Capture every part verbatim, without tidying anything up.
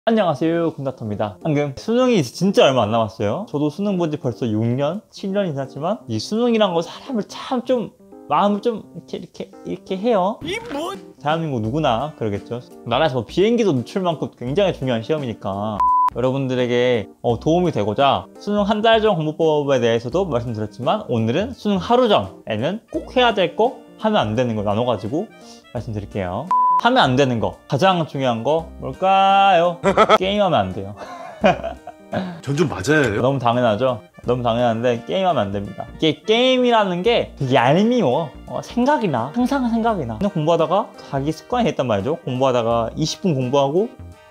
안녕하세요, 군다터입니다. 방금 수능이 진짜 얼마 안 남았어요. 저도 수능 본 지 벌써 육 년, 칠 년이 지났지만 이 수능이란 거 사람을 참 좀 마음을 좀 이렇게 이렇게 이렇게 해요. 이 뭐? 대한민국 누구나 그러겠죠. 나라에서 뭐 비행기도 누출 만큼 굉장히 중요한 시험이니까 여러분들에게 어, 도움이 되고자 수능 한 달 전 공부법에 대해서도 말씀드렸지만 오늘은 수능 하루 전에는 꼭 해야 될 거, 하면 안 되는 거 나눠가지고 말씀드릴게요. 하면 안 되는 거, 가장 중요한 거 뭘까요? 게임하면 안 돼요. 전 좀 맞아요. 너무 당연하죠? 너무 당연한데 게임하면 안 됩니다. 이게 게임이라는 게 되게 얄미워. 어, 생각이 나. 항상 생각이 나. 그냥 공부하다가 자기 습관이 됐단 말이죠. 공부하다가 이십 분 공부하고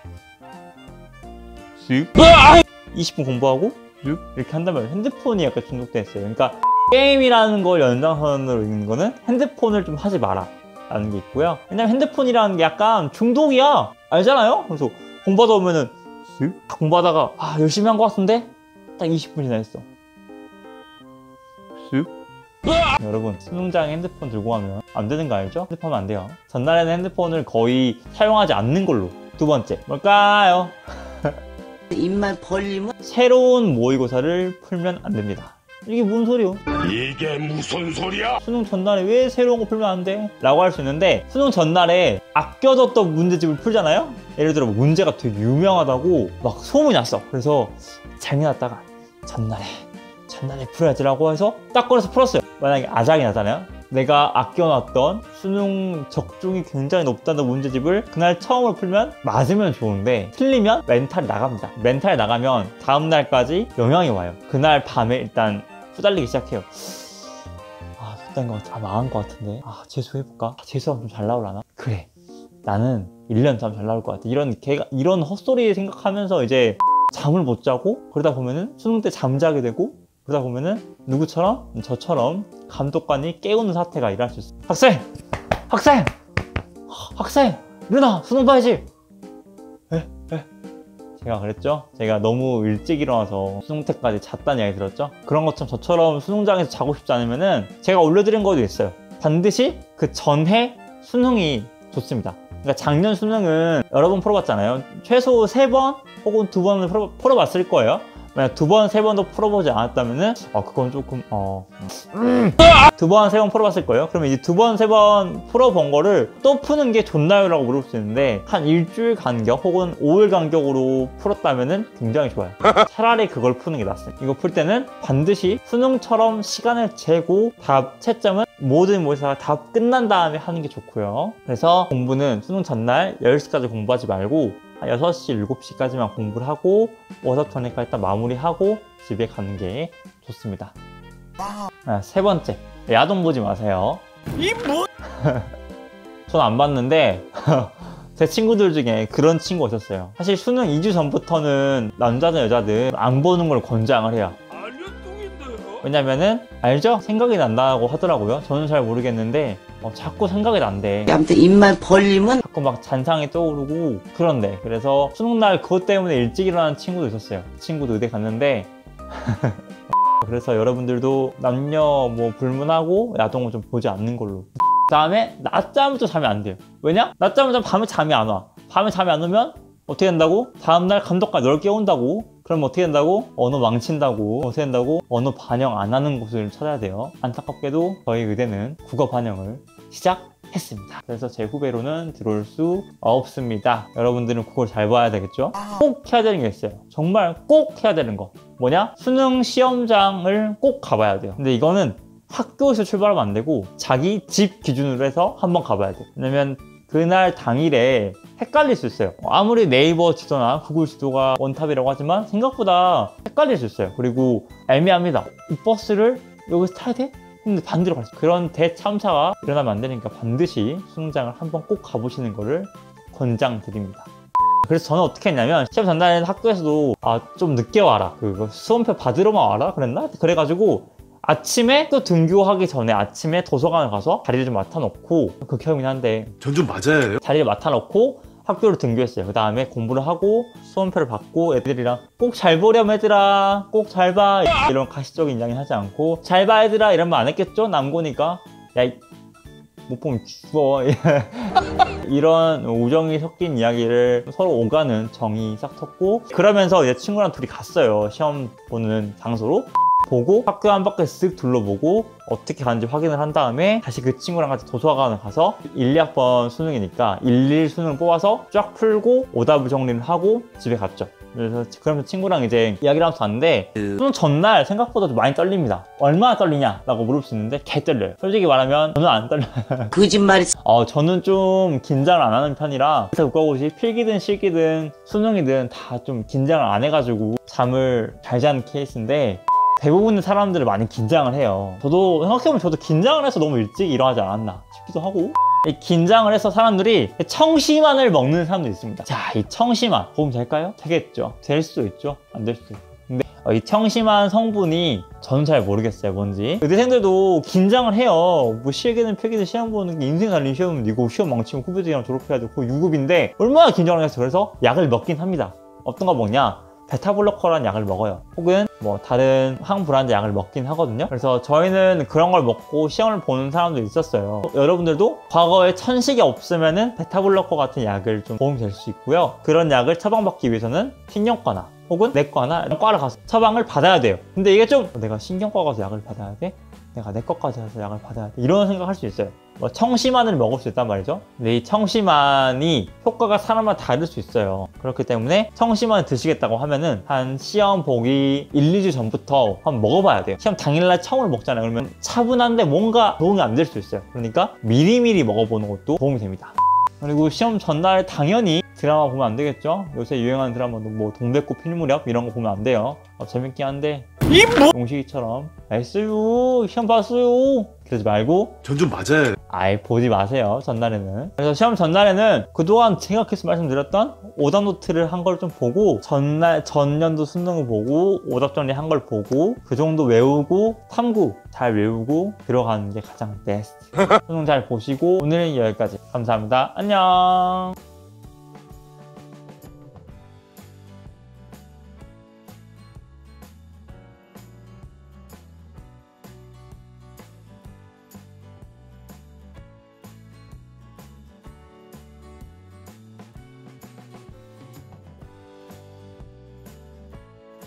쓱 이십 분 공부하고 쓱 이렇게 한단 말이에요. 핸드폰이 약간 중독돼 있어요. 그러니까 게임이라는 걸 연장선으로 읽는 거는 핸드폰을 좀 하지 마라 라는 게 있고요. 왜냐면 핸드폰이라는 게 약간 중독이야. 알잖아요? 그래서 공부하다 보면은 쓱 공부하다가 아 열심히 한 것 같은데 딱 이십 분이나 했어. 쓱 여러분 수능장에 핸드폰 들고 가면 안 되는 거 알죠? 핸드폰 하면 안 돼요. 전날에는 핸드폰을 거의 사용하지 않는 걸로. 두 번째 뭘까요? 입만 벌리면 새로운 모의고사를 풀면 안 됩니다. 이게 무슨 소리요? 이게 무슨 소리야? 수능 전날에 왜 새로운 거 풀면 안 돼? 라고 할 수 있는데 수능 전날에 아껴뒀던 문제집을 풀잖아요? 예를 들어 문제가 되게 유명하다고 막 소문이 났어. 그래서 재미났다가 전날에 전날에 풀어야지 라고 해서 딱 꺼내서 풀었어요. 만약에 아작이 나잖아요? 내가 아껴놨던 수능 적중이 굉장히 높다는 문제집을 그날 처음으로 풀면 맞으면 좋은데 틀리면 멘탈이 나갑니다. 멘탈이 나가면 다음날까지 영향이 와요. 그날 밤에 일단 후달리기 시작해요. 아, 후달린 것 같아. 아, 망한 것 같은데. 아, 재수해볼까? 아, 재수하면 좀 잘 나오려나? 그래. 나는 일 년 참 잘 나올 것 같아. 이런 개가, 이런 헛소리 생각하면서 이제 잠을 못 자고 그러다 보면은 수능 때 잠자게 되고 그러다 보면은 누구처럼? 저처럼 감독관이 깨우는 사태가 일어날 수 있어요. 학생! 학생! 학생! 일어나! 수능 봐야지! 에? 에? 제가 그랬죠? 제가 너무 일찍 일어나서 수능 때까지 잤다는 이야기 들었죠? 그런 것처럼 저처럼 수능장에서 자고 싶지 않으면은 제가 올려드린 것도 있어요. 반드시 그 전해 수능이 좋습니다. 그러니까 작년 수능은 여러 번 풀어봤잖아요. 최소 세 번 혹은 두 번을 풀어, 풀어봤을 거예요. 만약 두 번, 세 번도 풀어보지 않았다면은 어 그건 조금 어 음. 두 번, 세 번 풀어봤을 거예요. 그러면 이제 두 번, 세 번 풀어본 거를 또 푸는 게 좋나요? 라고 물을 수 있는데 한 일주일 간격 혹은 오 일 간격으로 풀었다면은 굉장히 좋아요. 차라리 그걸 푸는 게 낫습니다. 이거 풀 때는 반드시 수능처럼 시간을 재고 답 채점은 모든 모의고사가 다 끝난 다음에 하는 게 좋고요. 그래서 공부는 수능 전날 열 시까지 공부하지 말고 여섯 시, 일곱 시까지만 공부를 하고 워서턴에까지 일단 마무리하고 집에 가는 게 좋습니다. 아, 세 번째, 야동 보지 마세요. 이 뭐? 전 안 봤는데 제 친구들 중에 그런 친구가 있었어요. 사실 수능 이 주 전부터는 남자든 여자든 안 보는 걸 권장을 해요. 왜냐면은 알죠? 생각이 난다고 하더라고요. 저는 잘 모르겠는데 어, 자꾸 생각이 난대. 아무튼 입만 벌리면 자꾸 막 잔상이 떠오르고 그런데 그래서 수능날 그것 때문에 일찍 일어나는 친구도 있었어요. 친구도 의대 갔는데 그래서 여러분들도 남녀 뭐 불문하고 야동을 좀 보지 않는 걸로. 그 다음에 낮잠을 또 자면 안 돼요. 왜냐? 낮잠을 자면 밤에 잠이 안 와. 밤에 잠이 안 오면 어떻게 된다고? 다음날 감독관이 널 깨운다고? 그럼 어떻게 된다고? 언어 망친다고. 어떻게 된다고? 언어 반영 안 하는 곳을 찾아야 돼요. 안타깝게도 저희 의대는 국어 반영을 시작했습니다. 그래서 제 후배로는 들어올 수 없습니다. 여러분들은 그걸 잘 봐야 되겠죠? 꼭 해야 되는 게 있어요. 정말 꼭 해야 되는 거. 뭐냐? 수능 시험장을 꼭 가봐야 돼요. 근데 이거는 학교에서 출발하면 안 되고 자기 집 기준으로 해서 한번 가봐야 돼요. 왜냐면 그날 당일에 헷갈릴 수 있어요. 아무리 네이버 지도나 구글 지도가 원탑이라고 하지만 생각보다 헷갈릴 수 있어요. 그리고 애매합니다. 이 버스를 여기서 타야 돼? 근데 반대로 갈 수 있어요. 그런 대참사가 일어나면 안 되니까 반드시 수능장을 한번 꼭 가보시는 거를 권장드립니다. 그래서 저는 어떻게 했냐면 시험 전날에는 학교에서도 아, 좀 늦게 와라. 그 수험표 받으러만 와라 그랬나? 그래가지고 아침에 또 등교하기 전에 아침에 도서관을 가서 자리를 좀 맡아놓고 극혐이긴 한데 전 좀 맞아요. 자리를 맡아놓고 학교를 등교했어요. 그 다음에 공부를 하고 수험표를 받고 애들이랑 꼭 잘 보렴 얘들아 꼭 잘 봐 이런 가시적인 이야기는 하지 않고 잘 봐 얘들아 이런 말 안 했겠죠? 남고니까 야 못 보면 죽어 이런 우정이 섞인 이야기를 서로 오가는 정이 싹 텄고, 그러면서 이제 친구랑 둘이 갔어요. 시험 보는 장소로. 보고 학교 한 바퀴 쓱 둘러보고 어떻게 가는지 확인을 한 다음에 다시 그 친구랑 같이 도서관을 가서 일, 이 학번 수능이니까 일, 일 수능을 뽑아서 쫙 풀고 오답을 정리를 하고 집에 갔죠. 그래서 그러면서 친구랑 이제 이야기를 하면서 갔는데, 수능 전날 생각보다 좀 많이 떨립니다. 얼마나 떨리냐 라고 물을 수 있는데 개 떨려요. 솔직히 말하면 저는 안 떨려요. 거짓말이 어, 저는 좀 긴장을 안 하는 편이라, 그래서 국가고시 필기든 실기든 수능이든 다 좀 긴장을 안 해가지고 잠을 잘 자는 케이스인데, 대부분의 사람들을 많이 긴장을 해요. 저도 생각해보면 저도 긴장을 해서 너무 일찍 일어나지 않았나 싶기도 하고, 이 긴장을 해서 사람들이 청심환을 먹는 사람도 있습니다. 자, 이 청심환 도움 될까요? 되겠죠. 될 수도 있죠. 안 될 수도 있고. 근데 이 청심환 성분이 저는 잘 모르겠어요, 뭔지. 의대생들도 긴장을 해요. 뭐 실기는 필기는 시험 보는 게 인생 살린 시험이고, 시험 망치고 후배들이랑 졸업해야 되고 유급인데 얼마나 긴장을 했어. 그래서 약을 먹긴 합니다. 어떤 거 먹냐? 베타블로커라는 약을 먹어요. 혹은 뭐 다른 항불안제 약을 먹긴 하거든요. 그래서 저희는 그런 걸 먹고 시험을 보는 사람도 있었어요. 여러분들도 과거에 천식이 없으면은 베타블로커 같은 약을 좀 도움이 될 수 있고요. 그런 약을 처방받기 위해서는 신경과나 혹은 내과나 이런 과를 가서 처방을 받아야 돼요. 근데 이게 좀 내가 신경과 가서 약을 받아야 돼? 내가 내과까지 가서 약을 받아야 돼? 이런 생각할 수 있어요. 뭐 청심환을 먹을 수 있단 말이죠. 근데 이 청심환이 효과가 사람마다 다를 수 있어요. 그렇기 때문에 청심환을 드시겠다고 하면은 한 시험 보기 일, 이 주 전부터 한번 먹어봐야 돼요. 시험 당일날 청을 먹잖아요. 그러면 차분한데 뭔가 도움이 안 될 수 있어요. 그러니까 미리미리 먹어보는 것도 도움이 됩니다. 그리고 시험 전날 당연히 드라마 보면 안 되겠죠? 요새 유행하는 드라마도 뭐 동백꽃 필무렵 이런 거 보면 안 돼요. 어, 재밌긴 한데 이 뭐? 용식이처럼 알았어요, 시험 봤어요 그러지 말고 전 좀 맞아요. 아예 보지 마세요, 전날에는. 그래서 시험 전날에는 그동안 제가 계속 말씀드렸던 오답 노트를 한 걸 좀 보고, 전날 전년도 수능을 보고 오답 정리 한 걸 보고 그 정도 외우고 탐구 잘 외우고 들어가는 게 가장 베스트. 수능 잘 보시고 오늘은 여기까지. 감사합니다. 안녕.